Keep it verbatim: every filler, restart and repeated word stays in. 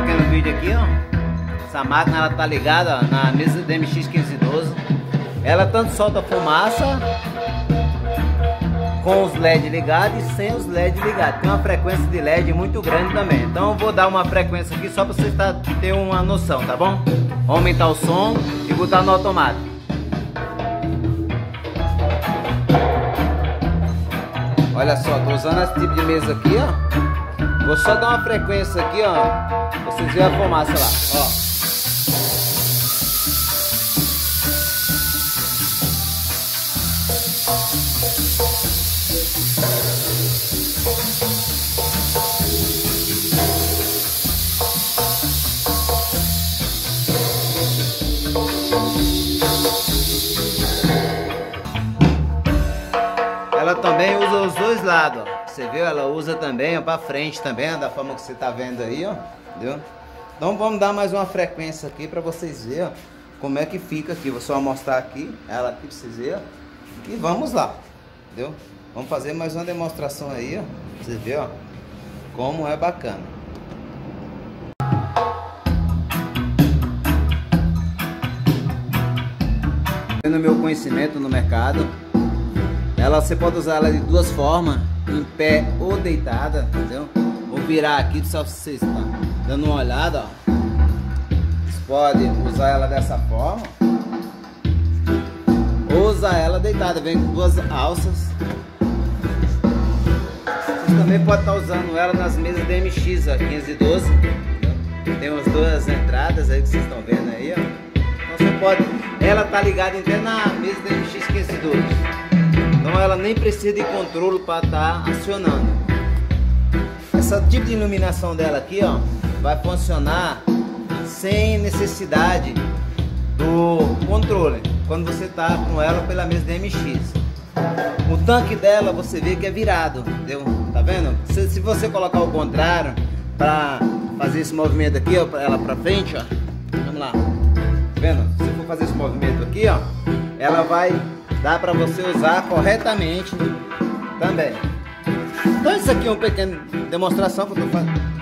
pequeno vídeo aqui, ó. Essa máquina ela tá ligada, ó, na mesa D M X quinze doze. Ela tanto solta fumaça com os L E D ligados e sem os L E D ligados. Tem uma frequência de L E D muito grande também. Então eu vou dar uma frequência aqui só para vocês terem uma noção, tá bom? Vou aumentar o som e botar no automático. Olha só, tô usando esse tipo de mesa aqui, ó. Vou só dar uma frequência aqui, ó. Pra vocês verem a fumaça lá, ó. Ela também usa os dois lados, ó. Você viu? Ela usa também, ó, pra frente também, ó, da forma que você tá vendo aí, ó. Entendeu? Então vamos dar mais uma frequência aqui pra vocês verem, ó, como é que fica aqui. Vou só mostrar aqui, ela aqui pra vocês verem, ó. E vamos lá, entendeu? Vamos fazer mais uma demonstração aí, ó. Pra vocês verem, ó, como é bacana. No meu conhecimento no mercado, ela você pode usar ela de duas formas, em pé ou deitada, entendeu? Vou virar aqui só pra vocês tá dando uma olhada, ó. Vocês podem usar ela dessa forma ou usar ela deitada, vem com duas alças. Vocês também podem estar usando ela nas mesas D M X ó, quinze doze, entendeu? Tem as duas entradas aí que vocês estão vendo aí, ó. Então você pode, ela tá ligada até na mesa D M X quinze doze. Então ela nem precisa de controle para estar tá acionando. Essa tipo de iluminação dela aqui, ó, vai funcionar sem necessidade do controle quando você está com ela pela mesa D M X. O tanque dela você vê que é virado, entendeu? Tá vendo? Se, se você colocar o contrário para fazer esse movimento aqui, ó, ela para frente, ó, vamos lá, tá vendo? Se você for fazer esse movimento aqui, ó, ela vai dá para você usar corretamente também. Então isso aqui é uma pequena demonstração que eu tô fazendo.